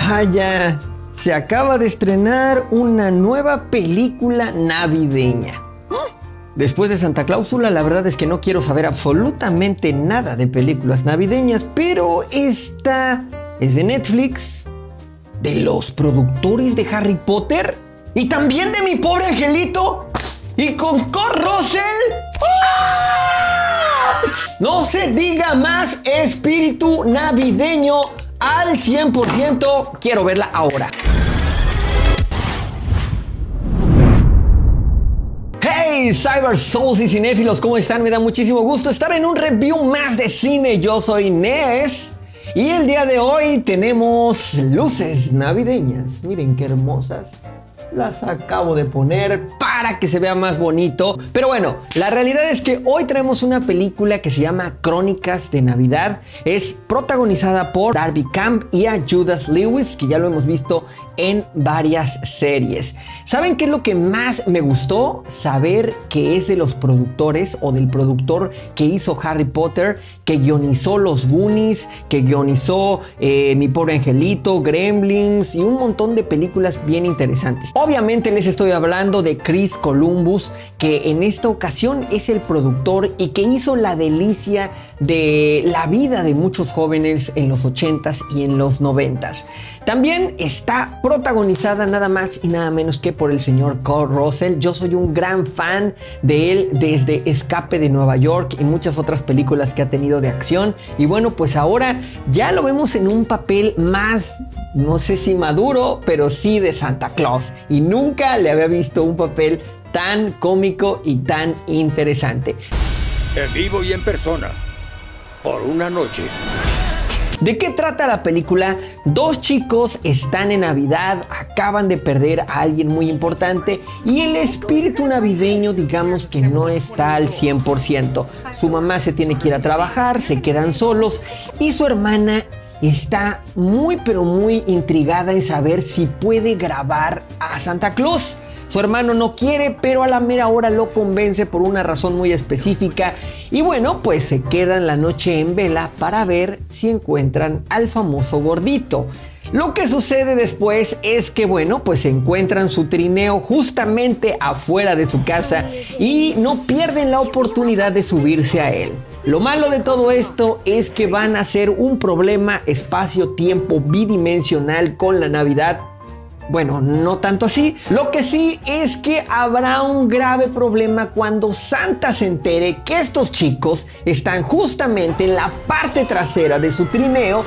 Vaya, se acaba de estrenar una nueva película navideña. Después de Santa Clausula, la verdad es que no quiero saber absolutamente nada de películas navideñas, pero esta es de Netflix, de los productores de Harry Potter y también de Mi Pobre Angelito y con Kurt Russell. ¡Ah! No se diga más, espíritu navideño al 100%. Quiero verla ahora. Hey, Cyber Souls y cinéfilos, ¿cómo están? Me da muchísimo gusto estar en un review más de cine. Yo soy Nes y el día de hoy tenemos luces navideñas. Miren qué hermosas. Las acabo de poner para que se vea más bonito. Pero bueno, la realidad es que hoy traemos una película que se llama Crónicas de Navidad. Es protagonizada por Darby Camp y a Judas Lewis, que ya lo hemos visto en varias series. ¿Saben qué es lo que más me gustó? Saber que es de los productores o del productor que hizo Harry Potter, que guionizó Los Goonies, que guionizó Mi Pobre Angelito, Gremlins y un montón de películas bien interesantes. Obviamente les estoy hablando de Chris Columbus, que en esta ocasión es el productor y que hizo la delicia de la vida de muchos jóvenes en los 80s y en los 90s. También está protagonizada nada más y nada menos que por el señor Kurt Russell. Yo soy un gran fan de él desde Escape de Nueva York y muchas otras películas que ha tenido de acción. Y bueno, pues ahora ya lo vemos en un papel más, no sé si maduro, pero sí de Santa Claus. Y nunca le había visto un papel tan cómico y tan interesante. En vivo y en persona, por una noche. ¿De qué trata la película? Dos chicos están en Navidad, acaban de perder a alguien muy importante y el espíritu navideño, digamos que no está al 100%. Su mamá se tiene que ir a trabajar, se quedan solos y su hermana está muy pero muy intrigada en saber si puede grabar a Santa Claus. Su hermano no quiere, pero a la mera hora lo convence por una razón muy específica. Y bueno, pues se quedan la noche en vela para ver si encuentran al famoso gordito. Lo que sucede después es que, bueno, pues encuentran su trineo justamente afuera de su casa y no pierden la oportunidad de subirse a él. Lo malo de todo esto es que van a ser un problema espacio-tiempo bidimensional con la Navidad. Bueno, no tanto así. Lo que sí es que habrá un grave problema cuando Santa se entere que estos chicos están justamente en la parte trasera de su trineo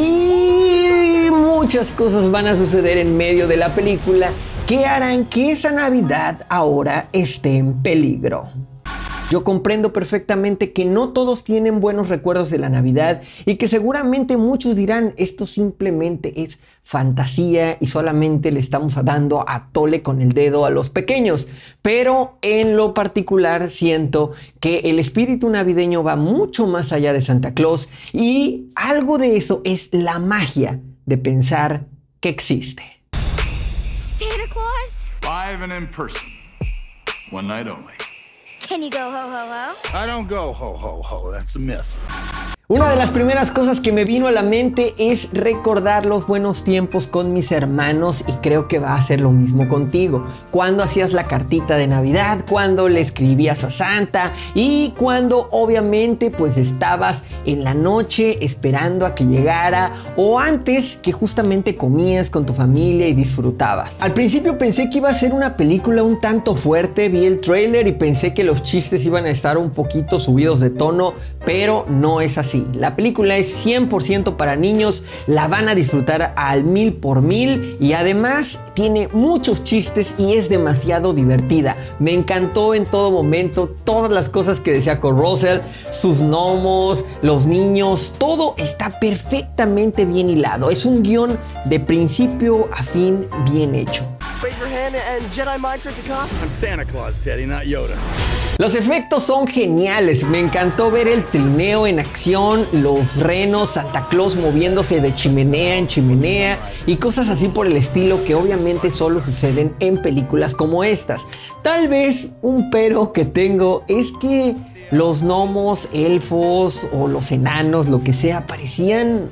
y muchas cosas van a suceder en medio de la película que harán que esa Navidad ahora esté en peligro. Yo comprendo perfectamente que no todos tienen buenos recuerdos de la Navidad y que seguramente muchos dirán esto simplemente es fantasía y solamente le estamos dando a tole con el dedo a los pequeños. Pero en lo particular siento que el espíritu navideño va mucho más allá de Santa Claus y algo de eso es la magia de pensar que existe. Santa Claus? Live and in person. One night only. Can you go ho ho ho? I don't go ho ho ho. That's a myth. Una de las primeras cosas que me vino a la mente es recordar los buenos tiempos con mis hermanos y creo que va a ser lo mismo contigo. Cuando hacías la cartita de Navidad, cuando le escribías a Santa y cuando obviamente pues estabas en la noche esperando a que llegara o antes que justamente comías con tu familia y disfrutabas. Al principio pensé que iba a ser una película un tanto fuerte, vi el tráiler y pensé que los chistes iban a estar un poquito subidos de tono, pero no es así. La película es 100% para niños, la van a disfrutar al 1000%, y además tiene muchos chistes y es demasiado divertida. Me encantó en todo momento, todas las cosas que decía Kurt Russell, sus gnomos, los niños, todo está perfectamente bien hilado. Es un guión de principio a fin bien hecho. I'm Santa Claus, Teddy, not Yoda. Los efectos son geniales, me encantó ver el trineo en acción, los renos, Santa Claus moviéndose de chimenea en chimenea y cosas así por el estilo que obviamente solo suceden en películas como estas. Tal vez un pero que tengo es que los gnomos, elfos o los enanos, lo que sea, parecían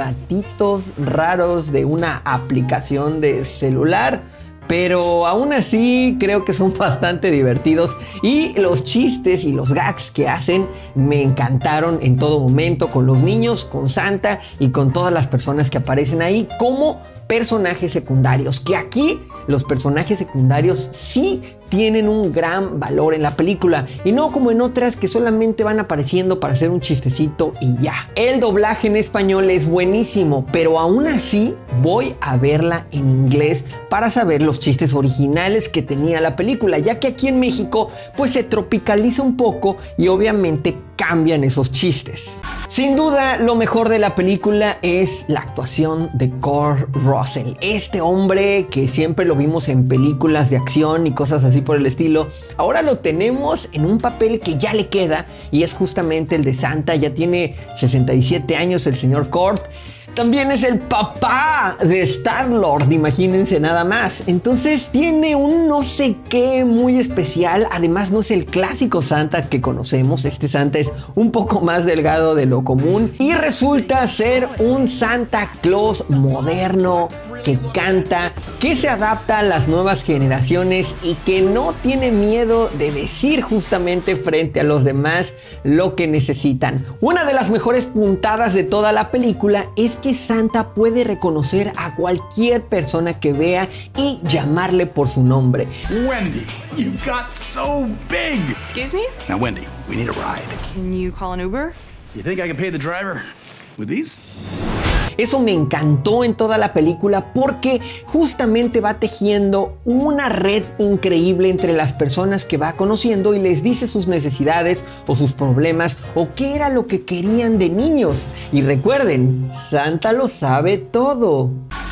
gatitos raros de una aplicación de celular. Pero aún así creo que son bastante divertidos y los chistes y los gags que hacen me encantaron en todo momento, con los niños, con Santa y con todas las personas que aparecen ahí como personajes secundarios, que aquí los personajes secundarios sí tienen un gran valor en la película y no como en otras que solamente van apareciendo para hacer un chistecito y ya. El doblaje en español es buenísimo, pero aún así voy a verla en inglés para saber los chistes originales que tenía la película, ya que aquí en México pues se tropicaliza un poco y obviamente cambian esos chistes. Sin duda, lo mejor de la película es la actuación de Kurt Russell. Este hombre que siempre lo vimos en películas de acción y cosas así por el estilo, ahora lo tenemos en un papel que ya le queda y es justamente el de Santa. Ya tiene 67 años el señor Kurt. También es el papá de Star-Lord, imagínense nada más. Entonces tiene un no sé qué muy especial. Además no es el clásico Santa que conocemos. Este Santa es un poco más delgado de lo común y resulta ser un Santa Claus moderno, que canta, que se adapta a las nuevas generaciones y que no tiene miedo de decir justamente frente a los demás lo que necesitan. Una de las mejores puntadas de toda la película es que Santa puede reconocer a cualquier persona que vea y llamarle por su nombre. Wendy, you got so big. Excuse me? Now, Wendy, we need a ride. Can you call an Uber? You think I can pay the driver with these? Eso me encantó en toda la película porque justamente va tejiendo una red increíble entre las personas que va conociendo y les dice sus necesidades o sus problemas o qué era lo que querían de niños. Y recuerden, Santa lo sabe todo.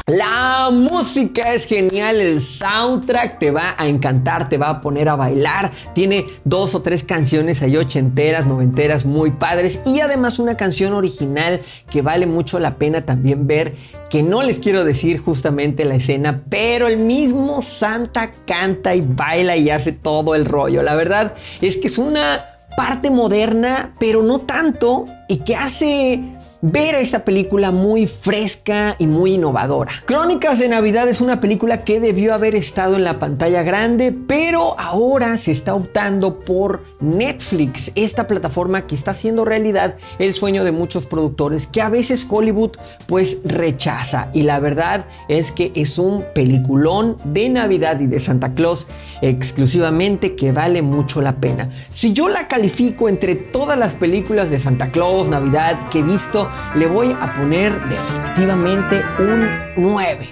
La música es genial, el soundtrack te va a encantar, te va a poner a bailar. Tiene 2 o 3 canciones ahí ochenteras, noventeras muy padres y además una canción original que vale mucho la pena también ver, que no les quiero decir justamente la escena, pero el mismo Santa canta y baila y hace todo el rollo. La verdad es que es una parte moderna, pero no tanto, y que hace ver a esta película muy fresca y muy innovadora. Crónicas de Navidad es una película que debió haber estado en la pantalla grande, pero ahora se está optando por Netflix, esta plataforma que está haciendo realidad el sueño de muchos productores que a veces Hollywood pues rechaza. Y la verdad es que es un peliculón de Navidad y de Santa Claus exclusivamente que vale mucho la pena. Si yo la califico entre todas las películas de Santa Claus, Navidad que he visto, le voy a poner definitivamente un 9.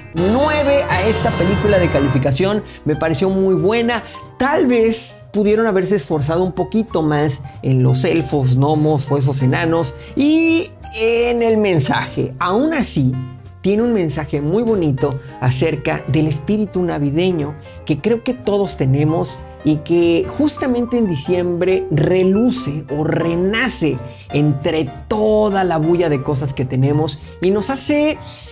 9 a esta película de calificación. Me pareció muy buena. Tal vez pudieron haberse esforzado un poquito más en los elfos, gnomos o esos enanos y en el mensaje. Aún así, tiene un mensaje muy bonito acerca del espíritu navideño que creo que todos tenemos y que justamente en diciembre reluce o renace entre toda la bulla de cosas que tenemos y nos hace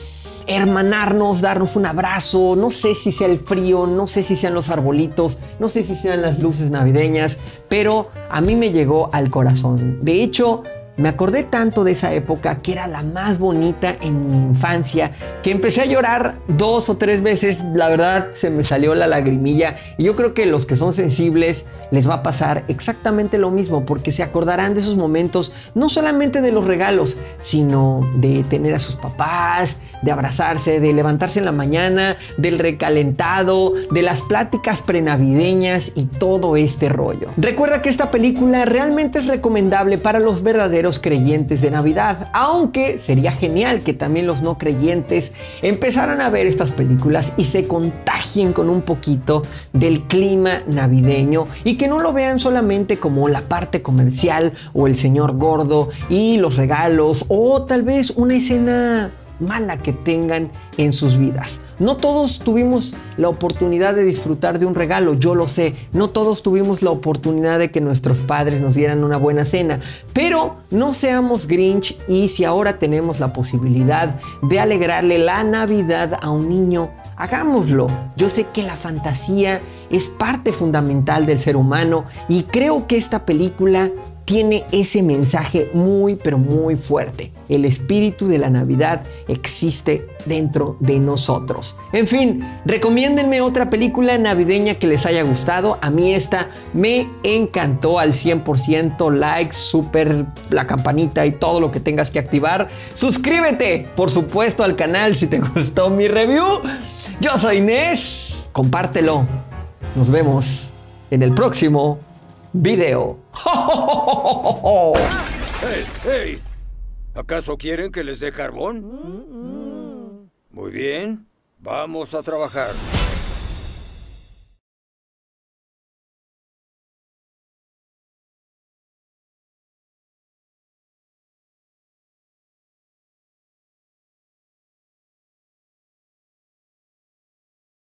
hermanarnos, darnos un abrazo. No sé si sea el frío, no sé si sean los arbolitos, no sé si sean las luces navideñas, pero a mí me llegó al corazón. De hecho, me acordé tanto de esa época que era la más bonita en mi infancia que empecé a llorar 2 o 3 veces. La verdad se me salió la lagrimilla y yo creo que los que son sensibles les va a pasar exactamente lo mismo porque se acordarán de esos momentos, no solamente de los regalos, sino de tener a sus papás, de abrazarse, de levantarse en la mañana, del recalentado, de las pláticas prenavideñas y todo este rollo. Recuerda que esta película realmente es recomendable para los verdaderos creyentes de Navidad, aunque sería genial que también los no creyentes empezaran a ver estas películas y se contagien con un poquito del clima navideño y que no lo vean solamente como la parte comercial o el señor gordo y los regalos o tal vez una escena mala que tengan en sus vidas. No todos tuvimos la oportunidad de disfrutar de un regalo, yo lo sé. No todos tuvimos la oportunidad de que nuestros padres nos dieran una buena cena, pero no seamos Grinch y si ahora tenemos la posibilidad de alegrarle la Navidad a un niño, hagámoslo. Yo sé que la fantasía es parte fundamental del ser humano y creo que esta película tiene ese mensaje muy pero muy fuerte. El espíritu de la Navidad existe dentro de nosotros. En fin, recomiéndenme otra película navideña que les haya gustado. A mí esta me encantó al 100%. Like, super, la campanita y todo lo que tengas que activar. Suscríbete, por supuesto, al canal si te gustó mi review. Yo soy Nes. Compártelo. Nos vemos en el próximo video. ¡Hey, hey! ¿Acaso quieren que les dé carbón? Muy bien, vamos a trabajar.